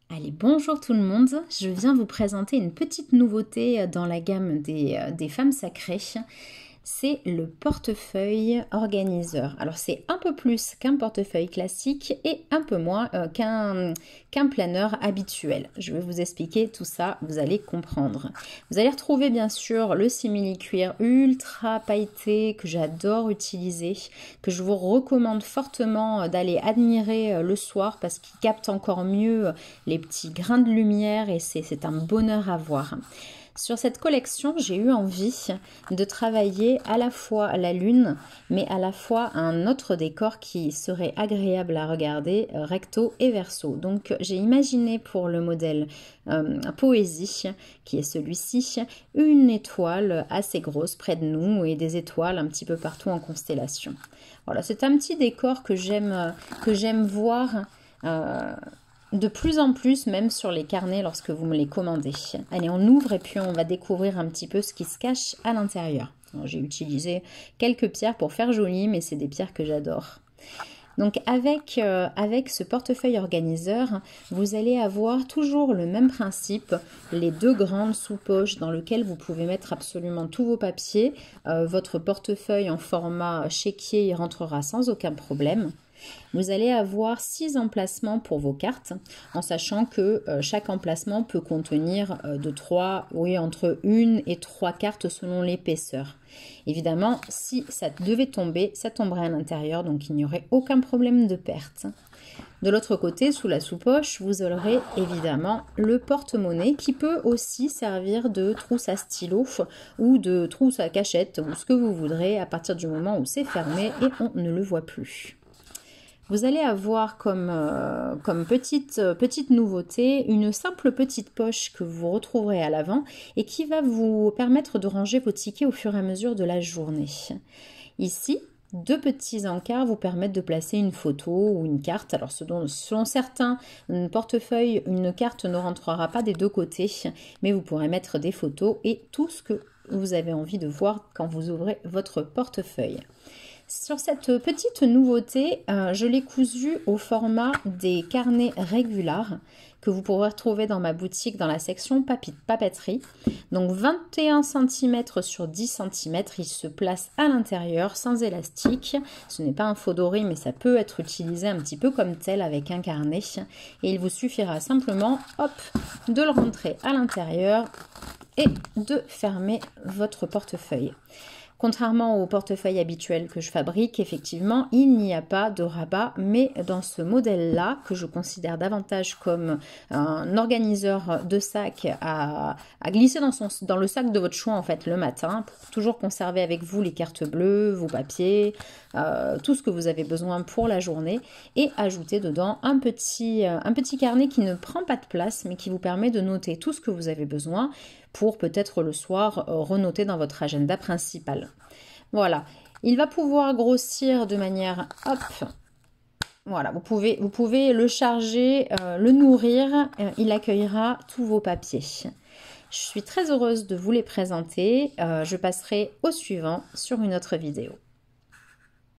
Allez, bonjour tout le monde, je viens vous présenter une petite nouveauté dans la gamme des femmes sacrées. C'est le portefeuille organiseur. Alors c'est un peu plus qu'un portefeuille classique et un peu moins qu'un planeur habituel. Je vais vous expliquer tout ça, vous allez comprendre. Vous allez retrouver bien sûr le simili-cuir ultra pailleté que j'adore utiliser, que je vous recommande fortement d'aller admirer le soir parce qu'il capte encore mieux les petits grains de lumière et c'est un bonheur à voir. Sur cette collection, j'ai eu envie de travailler à la fois la lune, mais à la fois un autre décor qui serait agréable à regarder, recto et verso. Donc j'ai imaginé pour le modèle Poésie, qui est celui-ci, une étoile assez grosse près de nous et des étoiles un petit peu partout en constellation. Voilà, c'est un petit décor que j'aime voir de plus en plus, même sur les carnets lorsque vous me les commandez. Allez, on ouvre et puis on va découvrir un petit peu ce qui se cache à l'intérieur. J'ai utilisé quelques pierres pour faire joli, mais c'est des pierres que j'adore. Donc avec ce portefeuille organiseur, vous allez avoir toujours le même principe, les deux grandes sous-poches dans lesquelles vous pouvez mettre absolument tous vos papiers. Votre portefeuille en format chéquier y rentrera sans aucun problème. Vous allez avoir 6 emplacements pour vos cartes, en sachant que chaque emplacement peut contenir entre 1 et 3 cartes selon l'épaisseur. Évidemment, si ça devait tomber, ça tomberait à l'intérieur, donc il n'y aurait aucun problème de perte. De l'autre côté, sous la sous-poche, vous aurez évidemment le porte-monnaie qui peut aussi servir de trousse à stylo ou de trousse à cachette ou ce que vous voudrez à partir du moment où c'est fermé et on ne le voit plus. Vous allez avoir comme petite nouveauté une simple petite poche que vous retrouverez à l'avant et qui va vous permettre de ranger vos tickets au fur et à mesure de la journée. Ici, 2 petits encarts vous permettent de placer une photo ou une carte. Alors selon certains portefeuilles, une carte ne rentrera pas des deux côtés, mais vous pourrez mettre des photos et tout ce que vous avez envie de voir quand vous ouvrez votre portefeuille. Sur cette petite nouveauté, je l'ai cousu au format des carnets régulars que vous pourrez retrouver dans ma boutique dans la section papeterie. Donc 21 cm sur 10 cm, il se place à l'intérieur sans élastique. Ce n'est pas un faux doré, mais ça peut être utilisé un petit peu comme tel avec un carnet. Et il vous suffira simplement, hop, de le rentrer à l'intérieur et de fermer votre portefeuille. Contrairement au portefeuille habituel que je fabrique, effectivement, il n'y a pas de rabat, mais dans ce modèle-là, que je considère davantage comme un organiseur de sac à glisser dans le sac de votre choix en fait le matin, pour toujours conserver avec vous les cartes bleues, vos papiers, tout ce que vous avez besoin pour la journée, et ajouter dedans un petit carnet qui ne prend pas de place, mais qui vous permet de noter tout ce que vous avez besoin, pour peut-être le soir renoter dans votre agenda principal. Voilà, il va pouvoir grossir de manière, hop, voilà, vous pouvez le charger, le nourrir, il accueillera tous vos papiers. Je suis très heureuse de vous les présenter, je passerai au suivant sur une autre vidéo.